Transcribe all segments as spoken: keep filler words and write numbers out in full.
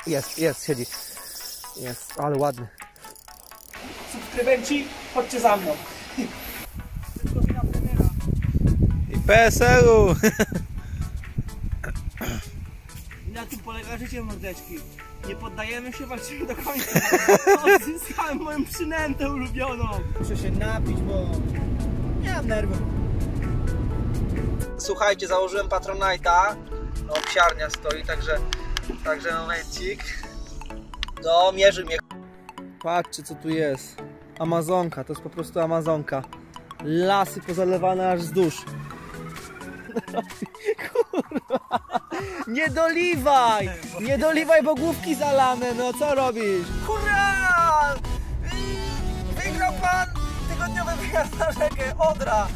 Jest, jest, siedzi. Jest, ale ładny. Subskrybenci, chodźcie za mną. I P S L-u. Na tym polega życie, mordeczki. Nie poddajemy się, walczymy do końca. Odzyskałem moją przynętę ulubioną. Muszę się napić, bo nie mam nerwów. Słuchajcie, założyłem Patronite'a. No, psiarnia stoi, także, także momencik. No, mierzy mnie. Patrzcie, co tu jest. Amazonka, to jest po prostu Amazonka. Lasy pozalewane aż wzdłuż. Kurwa. Nie doliwaj! Nie doliwaj, bo główki zalane, no co robisz? Hurra! Wygrał pan tygodniowy wyjazd na rzekę Odra!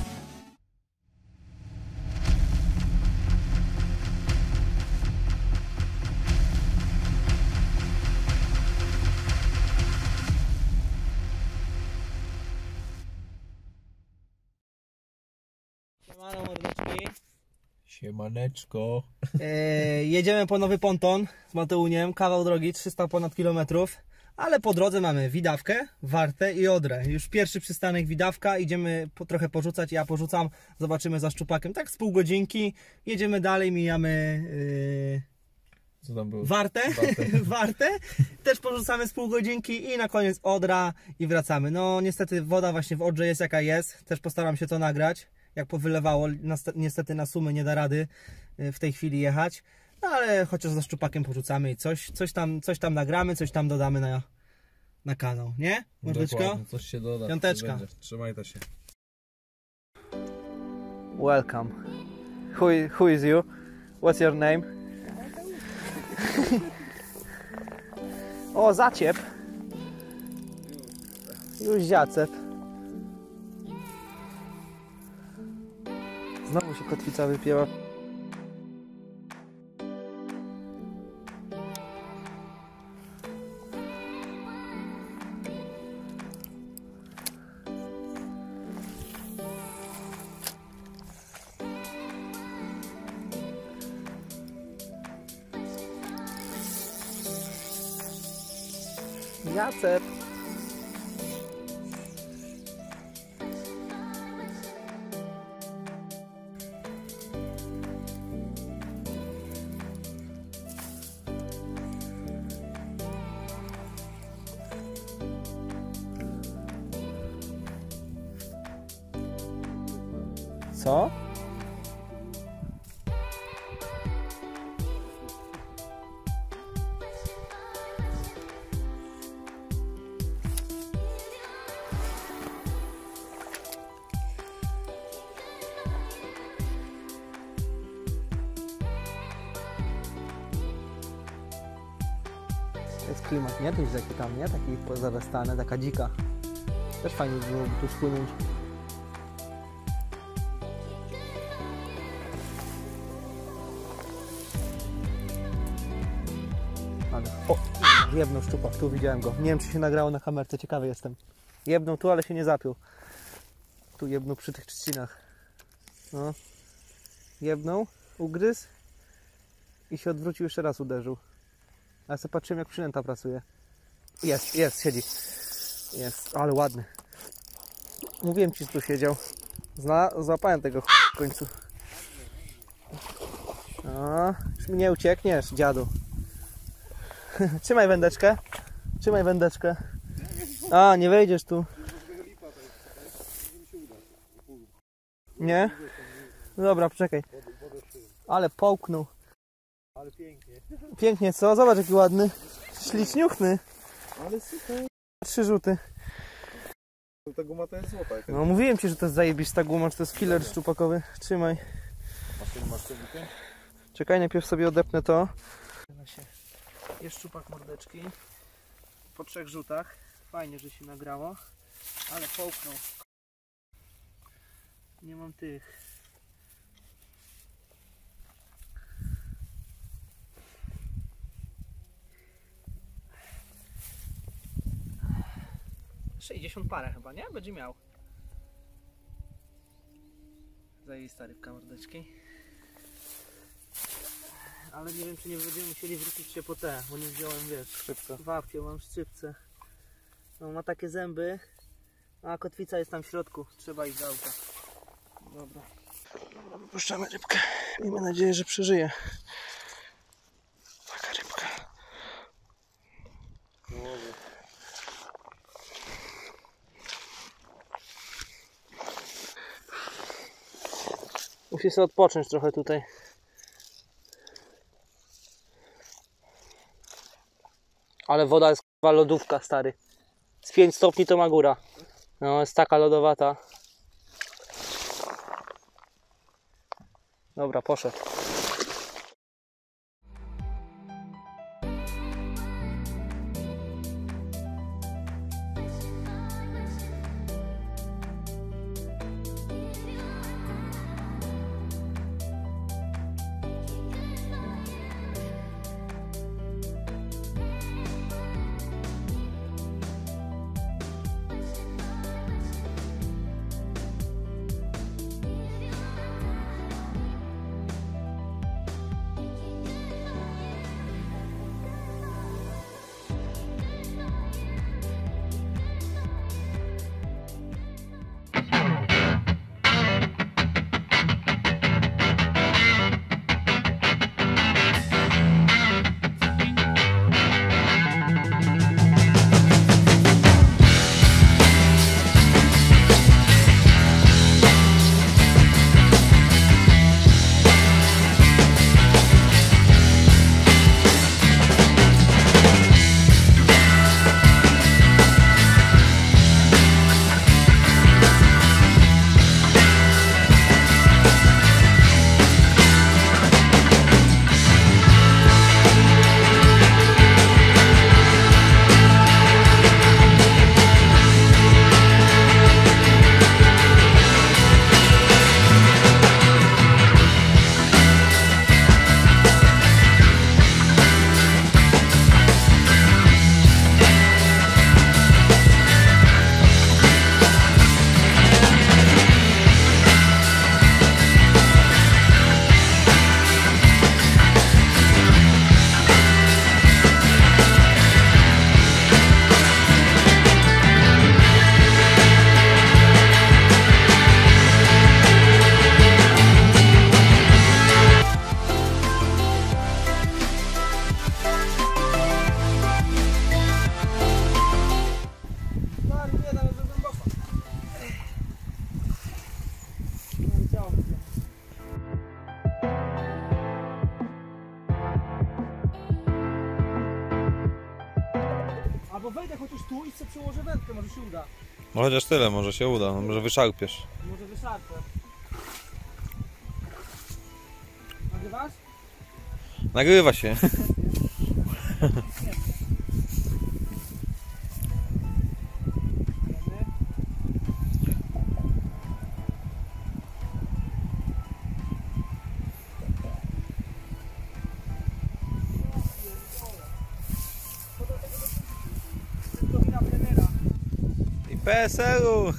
Siemano, mordeczki. Siemaneczko. E, jedziemy po nowy ponton z Mateuniem, kawał drogi, trzysta ponad kilometrów, ale po drodze mamy Widawkę, Wartę i Odrę. Już pierwszy przystanek Widawka, idziemy po, trochę porzucać, ja porzucam, zobaczymy za szczupakiem, tak z pół godzinki, jedziemy dalej, mijamy e, Co tam było? Wartę, Wartę. Wartę, też porzucamy z pół godzinki i na koniec Odra i wracamy. No niestety woda właśnie w Odrze jest jaka jest, też postaram się to nagrać. Jak powylewało, niestety na sumy nie da rady w tej chwili jechać, no ale chociaż za szczupakiem porzucamy i coś, coś, tam, coś tam nagramy, coś tam dodamy na, na kanał, nie? Mordeczko? Dokładnie, coś się doda. Piąteczka. Trzymaj to się. Welcome. Who, who is you? What's your name? O, zaciep. Już ziacep. Znowu się kotwica wypięła. Jacep. Co? Jest klimat, nie? Tu jest taki tam, nie? Taki pozarastany, taka dzika. Też fajnie byłoby tu spłynąć. O, jebnął szczupak, tu widziałem go. Nie wiem, czy się nagrało na kamerce, ciekawy jestem. Jebnął tu, ale się nie zapiął. Tu jebnął przy tych trzcinach. No. Jebnął, ugryzł i się odwrócił, jeszcze raz uderzył. A ja sobie patrzyłem, jak przynęta pracuje. Jest, jest, siedzi. Jest, ale ładny. Mówiłem ci, że tu siedział. Zna, złapałem tego w końcu. O, już mi nie uciekniesz, dziadu. Trzymaj wędeczkę. Trzymaj wędeczkę. A, nie wejdziesz tu. Nie? Dobra, poczekaj. Ale połknął. Ale pięknie. Pięknie, co? Zobacz, jaki ładny. Śliczniuchny. Ale super. Trzy rzuty. Ta guma to jest złota. No mówiłem ci, że to jest zajebista guma, że to jest killer szczupakowy. Trzymaj. Masz, masz sobie. Czekaj, najpierw sobie odepnę to. Jest szczupak, mordeczki. Po trzech rzutach. Fajnie, że się nagrało. Ale połknął. Nie mam tych. sześćdziesiąt parę chyba, nie? Będzie miał. Zajebista rybka, mordeczki. Ale nie wiem, czy nie będziemy musieli wrócić się po te, bo nie wziąłem, wiesz, Szybko. wapcie, mam szczypce. No, ma takie zęby, a kotwica jest tam w środku, trzeba iść do auta. Dobra. Dobra, wypuszczamy rybkę. Miejmy nadzieję, że przeżyje. Taka rybka. Musi sobie odpocząć trochę tutaj. Ale woda jest k***wa lodówka, stary. Z pięć stopni to ma góra. No, jest taka lodowata. Dobra, poszedł. Albo wejdę chociaż tu i sobie przyłożę wędkę, może się uda. No chociaż tyle, może się uda, no, może wyszarpiesz. Może wyszarpę. Nagrywasz? Nagrywa się. I P S L-u.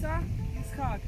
końca jest hak.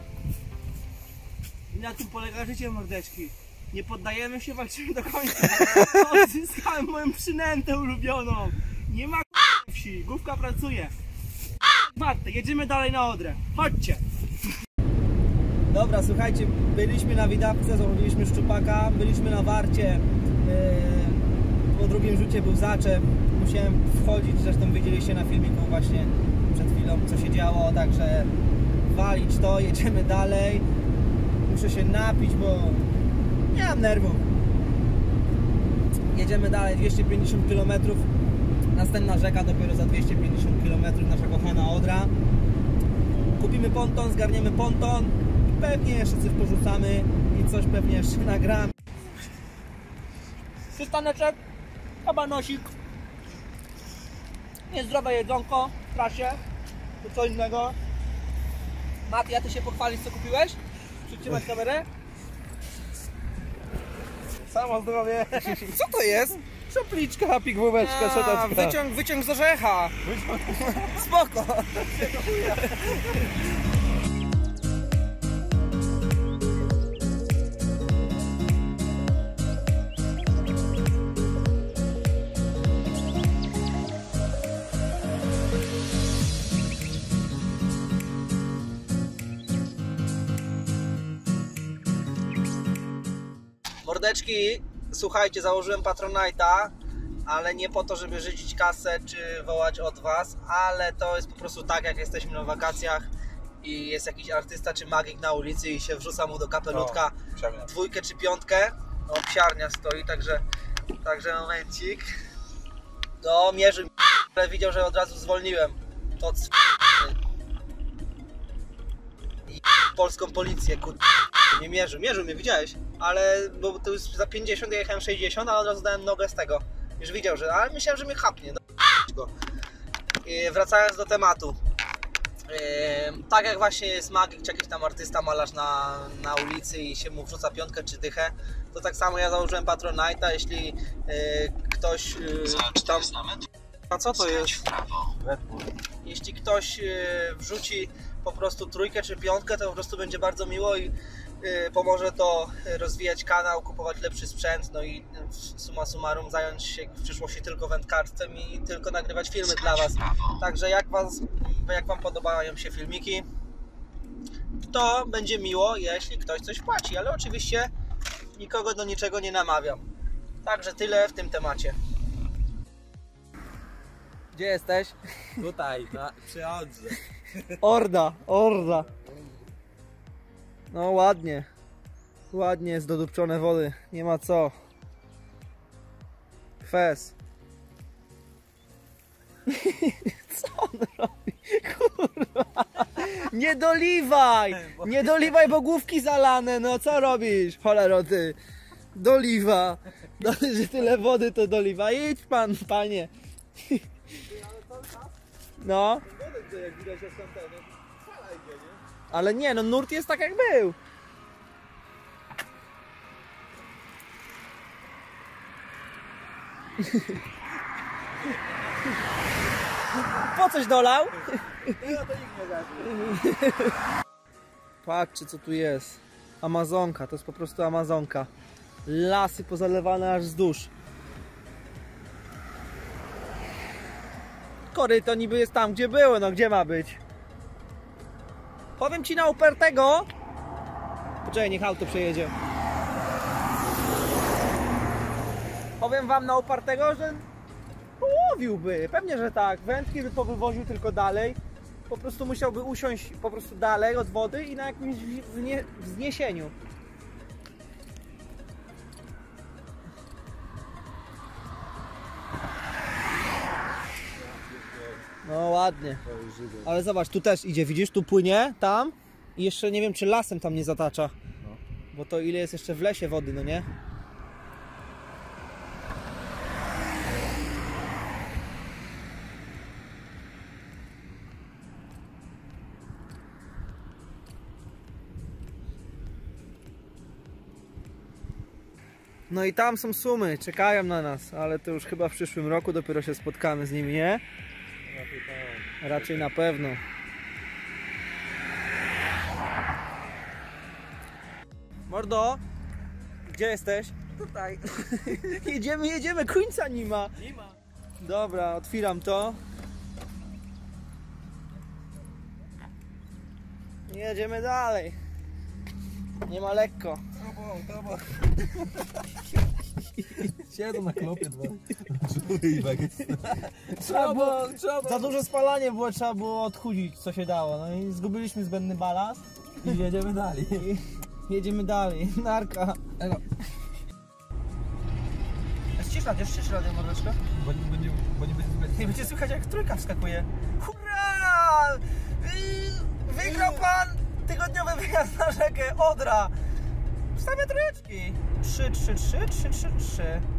I na tym polega życie, mordeczki. Nie poddajemy się, walczymy do końca. Odzyskałem moją przynętę ulubioną. Nie ma wsi, główka pracuje. Matę, jedziemy dalej na Odrę. Chodźcie. Dobra, słuchajcie, byliśmy na widawce, złowiliśmy szczupaka, byliśmy na warcie. Yy, po drugim rzucie był zaczep. Musiałem wchodzić, zresztą widzieliście na filmiku właśnie przed chwilą, co się działo, także walić to, jedziemy dalej. Muszę się napić, bo nie mam nerwów. Jedziemy dalej, dwieście pięćdziesiąt kilometrów. Następna rzeka dopiero za dwieście pięćdziesiąt kilometrów, nasza kochana Odra. Kupimy ponton, zgarniemy ponton i pewnie jeszcze coś porzucamy i coś pewnie jeszcze nagramy. Przystaneczek, kabanosik, niezdrowe jedzonko w trasie, to co innego. Mati, a ty się pochwalisz, co kupiłeś? Przytrzymać kamerę? Samo zdrowie. Co to jest? Szopliczka, pigwóweczka, co to wyciąg, wyciąg z orzecha. Spoko. Mordeczki, słuchajcie, założyłem Patronite'a, ale nie po to, żeby życzyć kasę czy wołać od was, ale to jest po prostu tak, jak jesteśmy na wakacjach i jest jakiś artysta czy magik na ulicy i się wrzuca mu do kapelutka no, dwójkę czy piątkę. No, psiarnia stoi, także, także momencik. No, mierzył, ale widział, że od razu zwolniłem. To i polską policję, kur... nie mierzył, mierzył mnie, widziałeś? Ale, bo to już za pięćdziesiąt, ja jechałem sześćdziesiąt, ale od razu dałem nogę z tego. Już widział, że, ale myślałem, że mnie chapnie. No, go. I wracając do tematu. Yy, tak jak właśnie jest magik, czy jakiś tam artysta, malarz na, na ulicy i się mu wrzuca piątkę czy dychę, to tak samo ja założyłem Patronite'a, jeśli yy, ktoś yy, tam... A co to jest? Jeśli ktoś yy, wrzuci po prostu trójkę czy piątkę, to po prostu będzie bardzo miło i yy, pomoże to rozwijać kanał, kupować lepszy sprzęt, no i summa summarum zająć się w przyszłości tylko wędkarstwem i tylko nagrywać filmy dla was. Także jak, was, jak wam podobają się filmiki, to będzie miło, jeśli ktoś coś płaci, ale oczywiście nikogo do niczego nie namawiam. Także tyle w tym temacie. Gdzie jesteś? Tutaj, na, przy Odrze. Orda, orda. No ładnie. Ładnie jest dodupczone wody. Nie ma co. Fes. Co on robi? Kurwa. Nie doliwaj! Nie doliwaj, bo główki zalane. No co robisz? Cholero ty. Doliwa. Że tyle wody to doliwa. Idź pan, panie. No. Ale nie, no nurt jest tak jak był. Po coś dolał? Patrzcie, co tu jest. Amazonka, to jest po prostu Amazonka. Lasy pozalewane aż wzdłuż. Koryto niby jest tam, gdzie było, no gdzie ma być? Powiem ci na upertego. Poczekaj, niech auto przejedzie. Powiem wam na upartego, że połowiłby. Pewnie, że tak. Wędki by powywoził tylko dalej. Po prostu musiałby usiąść po prostu dalej od wody i na jakimś wznie wzniesieniu. No ładnie. Ale zobacz, tu też idzie, widzisz? Tu płynie, tam. I jeszcze nie wiem, czy lasem tam nie zatacza. Bo to ile jest jeszcze w lesie wody, no nie? No i tam są sumy, czekają na nas, ale to już chyba w przyszłym roku dopiero się spotkamy z nimi, nie? Raczej na pewno. Mordo, gdzie jesteś? Tutaj. Jedziemy, jedziemy, końca nie ma. Nie ma. Dobra, otwieram to. Jedziemy dalej. Nie ma lekko. Tobą, tobą. Siedzą na klopie dwa. Żury Trzeba było, za duże spalanie było, trzeba było odchudzić co się dało. No i zgubiliśmy zbędny balast. I jedziemy dalej. I jedziemy dalej. Narka. Elo. Ścisz radio, ścisz radio, mordeczko. Bo nie będzie, bo nie będzie zbyt. Nie będzie słychać jak trójka wskakuje. Hurra! Yy, Wygrał pan tygodniowy wyjazd na rzekę Odra. Wstawia trójeczki. trzy, trzy, trzy, trzy, trzy, trzy.